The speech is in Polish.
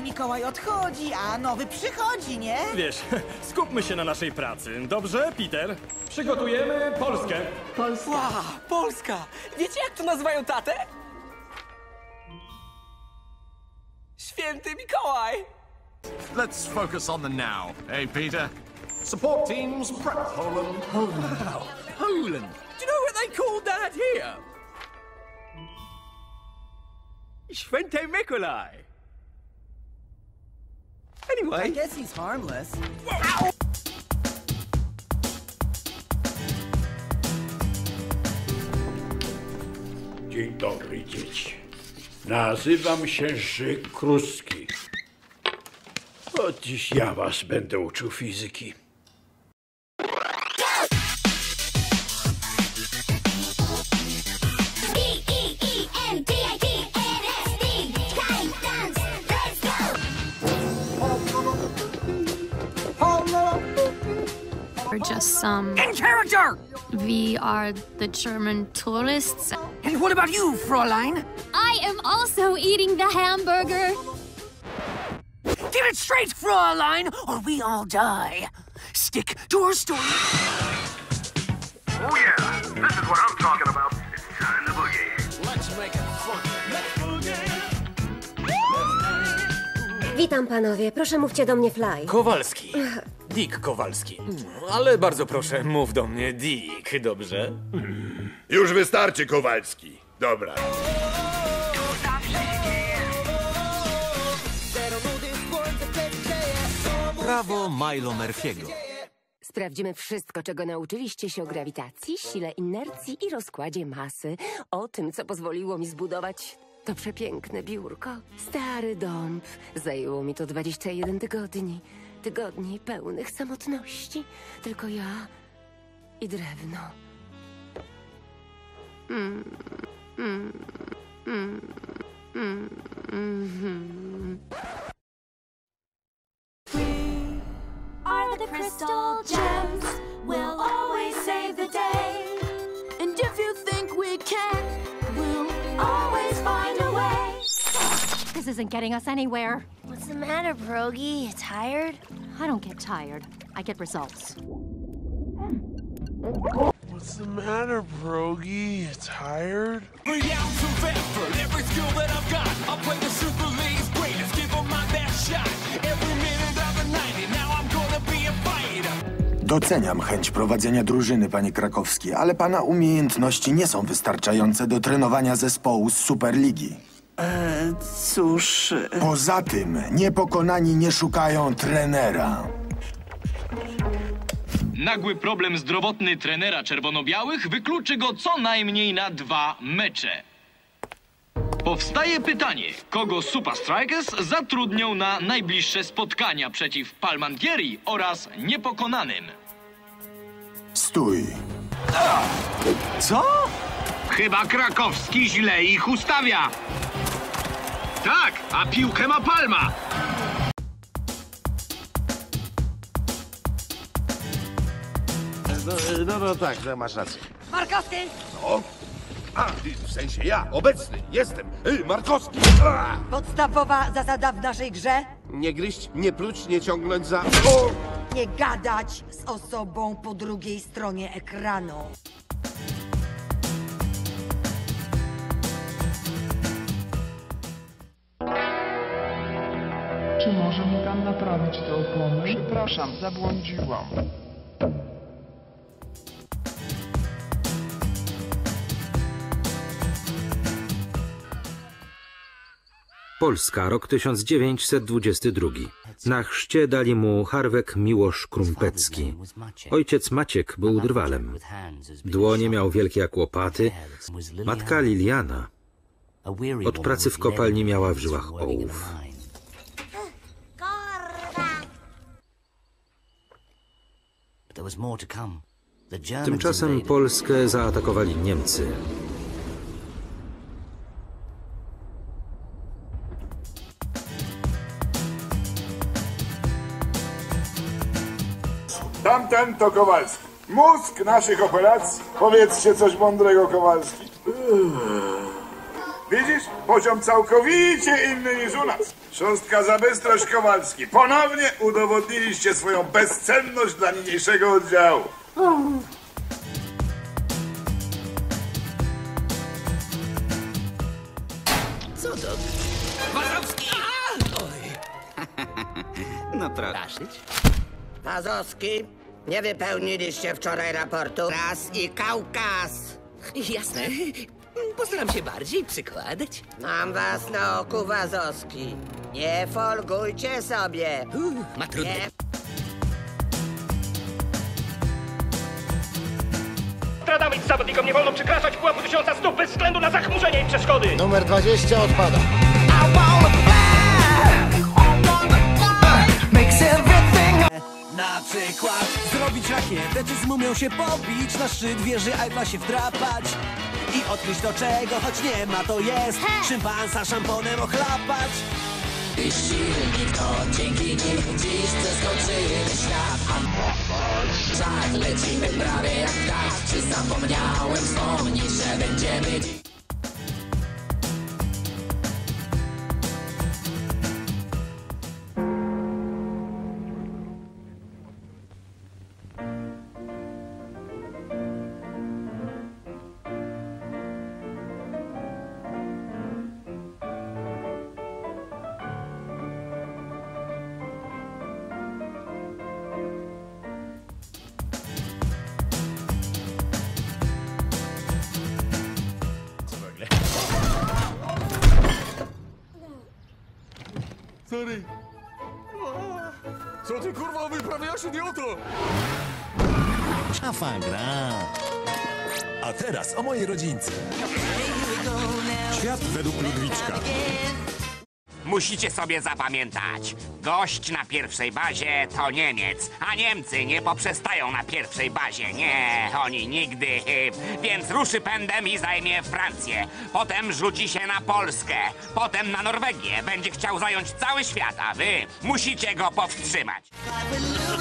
Mikołaj odchodzi, a nowy przychodzi, nie? Wiesz, skupmy się na naszej pracy. Dobrze, Peter? Przygotujemy Polskę. Wow, Polska! Wiecie, jak tu nazywają tatę? Święty Mikołaj! Let's focus on the now. Hey, Peter. Support teams, prep Poland. Poland! Do you know what they call that here? Święty Mikołaj! Anyway... I guess he's harmless. Dzień dobry, dzieci. Nazywam się Żyk Kruski. Od dziś ja was będę uczył fizyki. We're just some... In character! We are the German tourists. And what about you, Fräulein? I am also eating the hamburger. Get it straight, Fräulein, or we all die. Stick to our story. Oh yeah, this is what I'm talking about. It's time to boogie. Let's make it funky. Witam panowie, proszę mówcie do mnie Fly. Kowalski. Dick Kowalski. Ale bardzo proszę, mów do mnie Dick, dobrze? Już wystarczy, Kowalski. Dobra. Prawo Milo Murphy'ego. Sprawdzimy wszystko, czego nauczyliście się o grawitacji, sile inercji i rozkładzie masy. O tym, co pozwoliło mi zbudować to przepiękne biurko. Stary dąb. Zajęło mi to 21 tygodni. Tygodni pełnych samotności. Tylko ja i drewno. Are the crystal gems, we'll always save the day. And if you think we can't, we'll always find a way. This isn't getting us anywhere. What's the matter, Pierogi? You tired? I don't get tired. I get results. What's the matter, Pierogi? You tired? Every ounce of effort, every skill that I've got, I'll play the Super League's greatest, give them my best shot. Every minute of the 90, now I'm gonna be a fighter. Doceniam chęć prowadzenia drużyny, panie Krakowski, ale pana umiejętności nie są wystarczające do trenowania zespołu z Superligi. Cóż... Poza tym, niepokonani nie szukają trenera. Nagły problem zdrowotny trenera czerwono-białych wykluczy go co najmniej na 2 mecze. Powstaje pytanie, kogo Super Strikers zatrudnią na najbliższe spotkania przeciw Palmantieri oraz Niepokonanym. Stój. Co? Chyba Krakowski źle ich ustawia. Tak, a piłkę ma Palma. No tak, no, masz rację. Markowski! O, a, w sensie ja, obecny, jestem, Markowski. Podstawowa zasada w naszej grze? Nie gryźć, nie pluć, nie ciągnąć za... O! Nie gadać z osobą po drugiej stronie ekranu. Czy może mi pan naprawić te opony? Przepraszam, zabłądziłam. Polska, rok 1922. Na chrzcie dali mu Harwek Miłosz Krumpecki. Ojciec Maciek był drwalem. Dłonie miał wielkie jak łopaty. Matka Liliana od pracy w kopalni miała w żyłach ołów. Tymczasem Polskę zaatakowali Niemcy. Tamten to Kowalski. Mózg naszych operacji. Powiedzcie coś mądrego, Kowalski. Widzisz? Poziom całkowicie inny niż u nas. Szóstka za bystrość, Kowalski. Ponownie udowodniliście swoją bezcenność dla niniejszego oddziału. Co to? Wazowski! Oj. No proszę. Wazowski, nie wypełniliście wczoraj raportu. Raz i Kaukaz. Jasne. Postaram się bardziej przykładać. Mam was na oku, Wazowski. Nie folgujcie sobie. Ma trudne. Stradawić zawodnikom nie wolno przekraczać pułapu 1000 stóp bez względu na zachmurzenie i przeszkody. Numer 20 odpada. Na przykład zrobić rakietę, czy z mumią się pobić, na szczyt wieży Eiffla się wdrapać i odkryć do czego, choć nie ma to jest, szympansa szamponem ochlapać. I silnik to dzięki nim dziś przeskoczymy świat. Czas lecimy prawie jak ptak. Czy zapomniałem wspomnieć, że będziemy dziś? Sorry. Co ty kurwa wyprawiasz, idioto? Szafa gra. A teraz o mojej rodzince. Świat według Ludwiczka. Musicie sobie zapamiętać. Gość na pierwszej bazie to Niemiec, a Niemcy nie poprzestają na pierwszej bazie. Nie, oni nigdy. Więc ruszy pędem i zajmie Francję. Potem rzuci się na Polskę. Potem na Norwegię. Będzie chciał zająć cały świat, a wy musicie go powstrzymać.